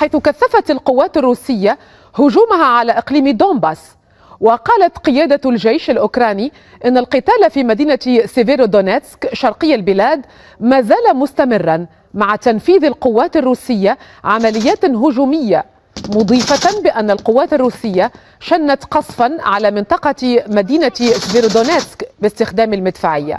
حيث كثفت القوات الروسية هجومها على إقليم دونباس. وقالت قيادة الجيش الأوكراني إن القتال في مدينة سيفيرودونيتسك شرقي البلاد ما زال مستمرا مع تنفيذ القوات الروسية عمليات هجومية، مضيفة بأن القوات الروسية شنت قصفا على منطقة مدينة سيفيرودونيتسك باستخدام المدفعية.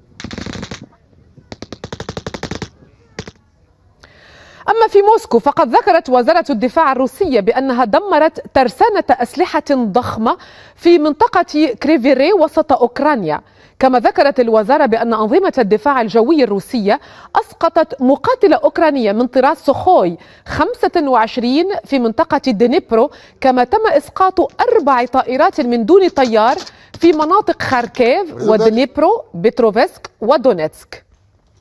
أما في موسكو فقد ذكرت وزارة الدفاع الروسية بأنها دمرت ترسانة أسلحة ضخمة في منطقة كريفيري وسط أوكرانيا. كما ذكرت الوزارة بأن أنظمة الدفاع الجوي الروسية أسقطت مقاتلة أوكرانية من طراز سوخوي 25 في منطقة دنيبرو، كما تم إسقاط 4 طائرات من دون طيار في مناطق خاركيف ودنيبرو بتروفسك ودونيتسك.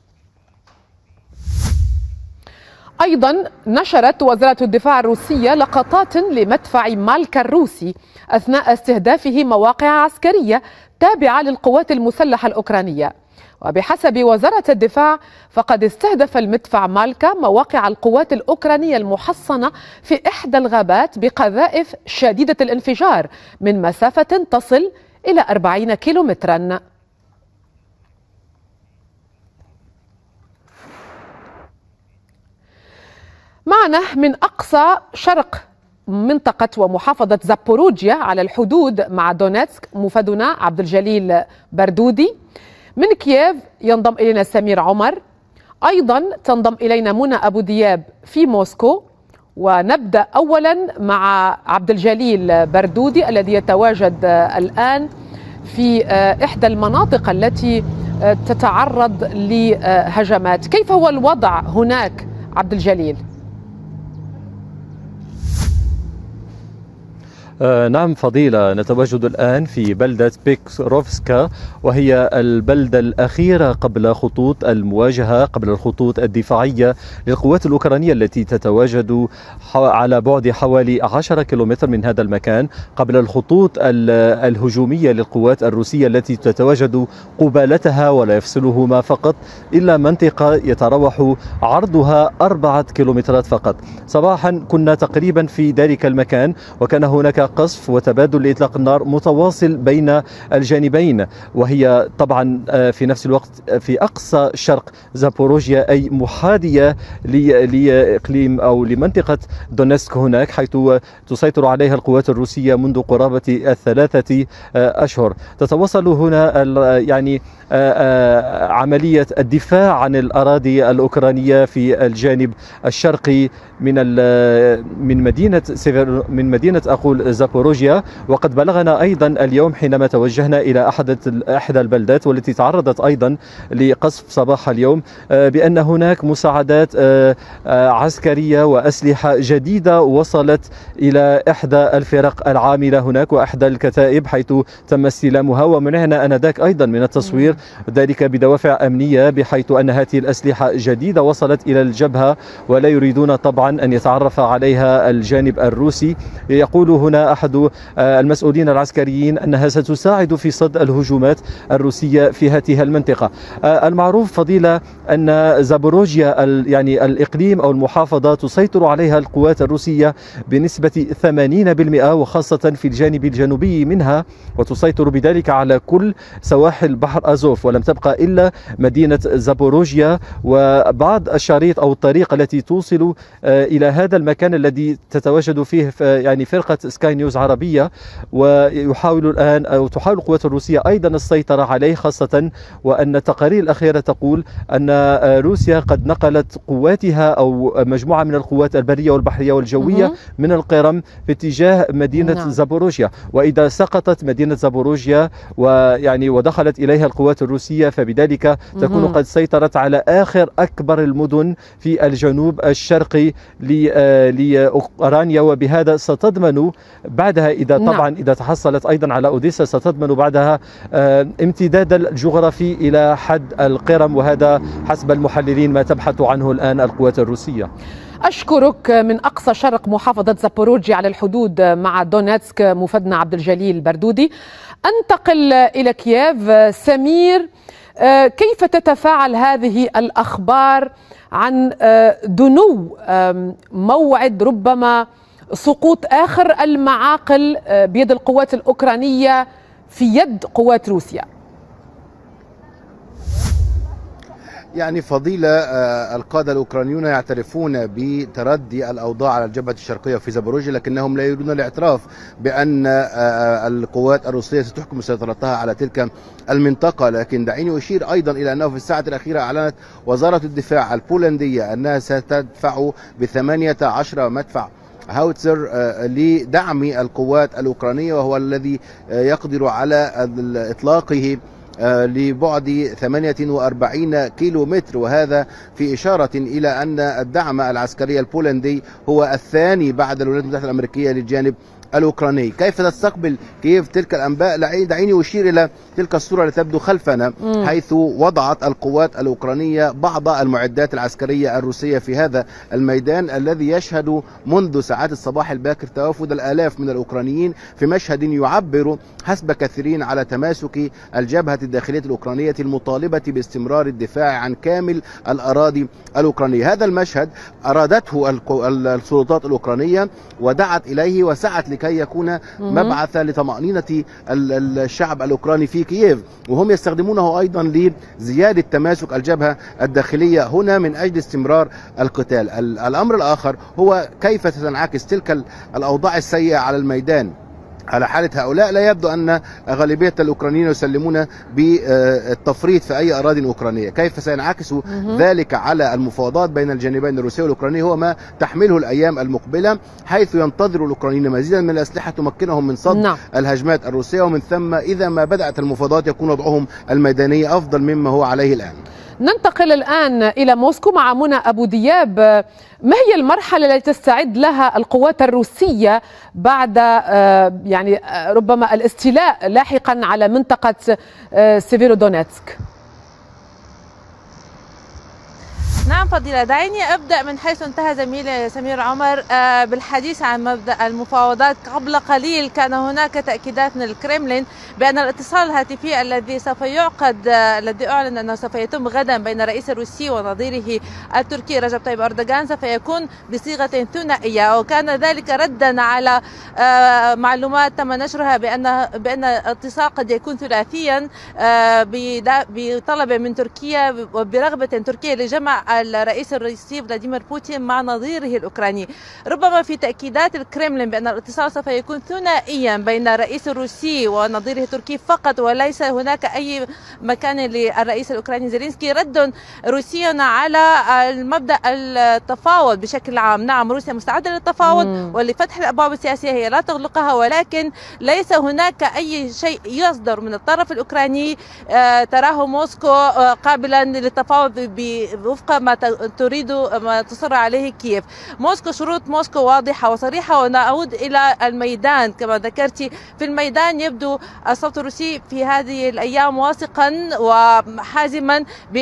أيضا نشرت وزارة الدفاع الروسية لقطات لمدفع مالكا الروسي أثناء استهدافه مواقع عسكرية تابعة للقوات المسلحة الأوكرانية. وبحسب وزارة الدفاع فقد استهدف المدفع مالكا مواقع القوات الأوكرانية المحصنة في إحدى الغابات بقذائف شديدة الانفجار من مسافة تصل إلى 40 كيلومترا. معنا من أقصى شرق منطقة ومحافظة زابوروجيا على الحدود مع دونيتسك مفادنا عبد الجليل بردودي. من كييف ينضم إلينا سمير عمر، أيضا تنضم إلينا منى أبو دياب في موسكو. ونبدأ أولا مع عبد الجليل بردودي الذي يتواجد الآن في إحدى المناطق التي تتعرض لهجمات. كيف هو الوضع هناك عبد الجليل؟ نعم فضيلة، نتواجد الآن في بلدة بيكروفسكا، وهي البلدة الأخيرة قبل خطوط المواجهة، قبل الخطوط الدفاعية للقوات الأوكرانية التي تتواجد على بعد حوالي 10 كيلومتر من هذا المكان، قبل الخطوط الهجومية للقوات الروسية التي تتواجد قبالتها ولا يفصلهما فقط إلا منطقة يتراوح عرضها 4 كيلومترات فقط. صباحا كنا تقريبا في ذلك المكان، وكان هناك قصف وتبادل لإطلاق النار متواصل بين الجانبين، وهي طبعا في نفس الوقت في أقصى شرق زابوروجيا، أي محاذية لإقليم أو لمنطقة دونيتسك هناك، حيث تسيطر عليها القوات الروسية منذ قرابة 3 أشهر. تتواصل هنا يعني عملية الدفاع عن الأراضي الأوكرانية في الجانب الشرقي من مدينة أقول زابوروجيا. وقد بلغنا أيضا اليوم حينما توجهنا إلى إحدى البلدات والتي تعرضت أيضا لقصف صباح اليوم بأن هناك مساعدات عسكرية وأسلحة جديدة وصلت إلى إحدى الفرق العاملة هناك وإحدى الكتائب حيث تم استلامها، ومنعنا آنذاك أيضا من التصوير، ذلك بدوافع أمنية، بحيث أن هذه الأسلحة جديدة وصلت إلى الجبهة ولا يريدون طبعا أن يتعرف عليها الجانب الروسي. يقول هنا أحد المسؤولين العسكريين أنها ستساعد في صد الهجومات الروسية في هذه المنطقة. المعروف فضيلة أن زابوروجيا يعني الإقليم أو المحافظة تسيطر عليها القوات الروسية بنسبة 80%، وخاصة في الجانب الجنوبي منها، وتسيطر بذلك على كل سواحل بحر أزوف، ولم تبقى إلا مدينة زابوروجيا وبعض الشريط أو الطريق التي توصل إلى هذا المكان الذي تتواجد فيه يعني فرقة سكاي نيوز عربية. ويحاول الآن أو تحاول القوات الروسية أيضا السيطرة عليه، خاصة وأن التقارير الأخيرة تقول أن روسيا قد نقلت قواتها أو مجموعة من القوات البرية والبحرية والجوية من القرم في اتجاه مدينة زابوروجيا. وإذا سقطت مدينة زابوروجيا ويعني ودخلت إليها القوات الروسية فبذلك تكون قد سيطرت على آخر أكبر المدن في الجنوب الشرقي لأوكرانيا، وبهذا ستضمن بعدها إذا تحصلت أيضا على أوديسا ستضمن بعدها امتداد الجغرافي إلى حد القرم، وهذا حسب المحللين ما تبحث عنه الآن القوات الروسية. أشكرك من أقصى شرق محافظة زابوروجيا على الحدود مع دونيتسك مفادنا عبد الجليل بردودي. أنتقل إلى كييف. سمير، كيف تتفاعل هذه الأخبار عن دنو موعد ربما سقوط آخر المعاقل بيد القوات الأوكرانية في يد قوات روسيا. يعني فضيلة، القادة الأوكرانيون يعترفون بتردي الأوضاع على الجبهة الشرقية في زابوروجيا، لكنهم لا يريدون الاعتراف بأن القوات الروسية ستحكم سيطرتها على تلك المنطقة. لكن دعيني أشير أيضا إلى أنه في الساعة الأخيرة أعلنت وزارة الدفاع البولندية أنها ستدفع ب18 مدفع هاوتزر لدعم القوات الأوكرانية، وهو الذي يقدر على إطلاقه لبعد 48 كيلومتر، وهذا في إشارة إلى أن الدعم العسكري البولندي هو الثاني بعد الولايات المتحدة الأمريكية للجانب الأوكراني. كيف تستقبل كييف تلك الأنباء؟ دعيني أشير إلى تلك الصورة التي تبدو خلفنا، حيث وضعت القوات الأوكرانية بعض المعدات العسكرية الروسية في هذا الميدان الذي يشهد منذ ساعات الصباح الباكر توافد الآلاف من الأوكرانيين في مشهد يعبر حسب كثيرين على تماسك الجبهة الداخلية الأوكرانية المطالبة باستمرار الدفاع عن كامل الأراضي الأوكرانية. هذا المشهد أرادته السلطات الأوكرانية ودعت إليه وسعت لكي يكون مبعثا لطمأنينة الشعب الأوكراني في كييف، وهم يستخدمونه أيضا لزيادة تماسك الجبهة الداخلية هنا من أجل استمرار القتال. الأمر الآخر هو كيف ستنعكس تلك الأوضاع السيئة على الميدان على حالة هؤلاء. لا يبدو أن غالبية الأوكرانيين يسلمون بالتفريط في أي أراضي أوكرانية. كيف سينعكس ذلك على المفاوضات بين الجانبين الروسي والأوكراني هو ما تحمله الأيام المقبلة، حيث ينتظر الأوكرانيين مزيدا من الأسلحة تمكنهم من صد الهجمات الروسية، ومن ثم إذا ما بدأت المفاوضات يكون وضعهم الميداني أفضل مما هو عليه الآن. ننتقل الآن إلى موسكو مع منى أبو دياب. ما هي المرحلة التي تستعد لها القوات الروسية بعد يعني ربما الاستيلاء لاحقا على منطقة سيفيرودونيتسك؟ نعم فضيلة، دعيني أبدأ من حيث انتهى زميلي سمير عمر بالحديث عن مبدأ المفاوضات. قبل قليل كان هناك تأكيدات من الكرملين بأن الاتصال الهاتفي الذي سوف يعقد، الذي أعلن أنه سوف يتم غدا بين الرئيس الروسي ونظيره التركي رجب طيب أردوغان سوف يكون بصيغة ثنائية، وكان ذلك ردا على معلومات تم نشرها بأن الاتصال قد يكون ثلاثيا بطلب من تركيا وبرغبة تركيا لجمع الرئيس الروسي فلاديمير بوتين مع نظيره الأوكراني. ربما في تأكيدات الكرملين بأن الاتصال سوف يكون ثنائيا بين الرئيس الروسي ونظيره التركي فقط، وليس هناك أي مكان للرئيس الأوكراني زيلينسكي، رد روسي على المبدأ التفاوض بشكل عام. نعم، روسيا مستعدة للتفاوض ولفتح الأبواب السياسية، هي لا تغلقها، ولكن ليس هناك أي شيء يصدر من الطرف الأوكراني تراه موسكو قابلا للتفاوض وفق ما تريد ما تصر عليه كييف. موسكو شروط موسكو واضحة وصريحة، ونعود إلى الميدان كما ذكرتي. في الميدان يبدو الصوت الروسي في هذه الأيام واثقا وحازما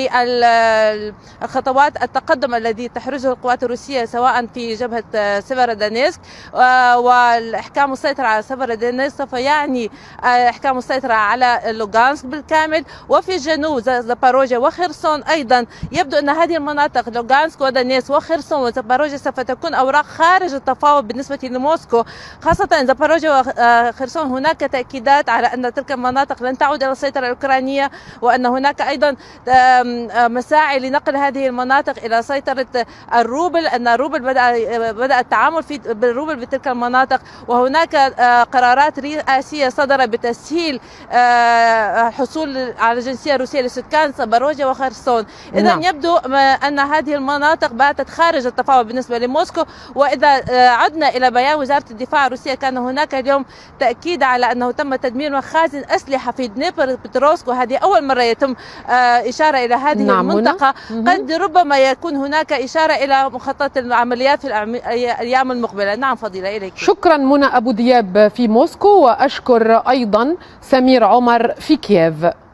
بالخطوات التقدم الذي تحرزه القوات الروسية سواء في جبهة سيفيرودونيتسك، والإحكام السيطرة على سيفيرودونيتسك سوف يعني إحكام السيطرة على لوغانسك بالكامل، وفي الجنوب زاباروجيا وخرسون أيضا. يبدو أن هذه المناطق لوغانسك ودونيتسك وخرسون وزاباروجيا سوف تكون أوراق خارج التفاوض بالنسبة لموسكو، خاصة زاباروجيا وخرسون. هناك تأكيدات على أن تلك المناطق لن تعود إلى السيطرة الأوكرانية، وأن هناك أيضا مساعي لنقل هذه المناطق إلى سيطرة الروبل، أن الروبل بدأ التعامل بالروبل بتلك المناطق، وهناك قرارات رئاسية صدرت بتسهيل حصول على الجنسية الروسية لسكان زاباروجيا وخرسون. إذن يبدو أن هذه المناطق باتت خارج التفاوض بالنسبة لموسكو. وإذا عدنا إلى بيان وزارة الدفاع الروسية، كان هناك اليوم تأكيد على أنه تم تدمير مخازن أسلحة في دنيبر بتروسك، وهذه أول مرة يتم إشارة إلى هذه المنطقة. قد ربما يكون هناك إشارة إلى مخطط العمليات في الأيام المقبلة. نعم فضيلة، إليك. شكرا منى أبو دياب في موسكو، وأشكر أيضا سمير عمر في كييف.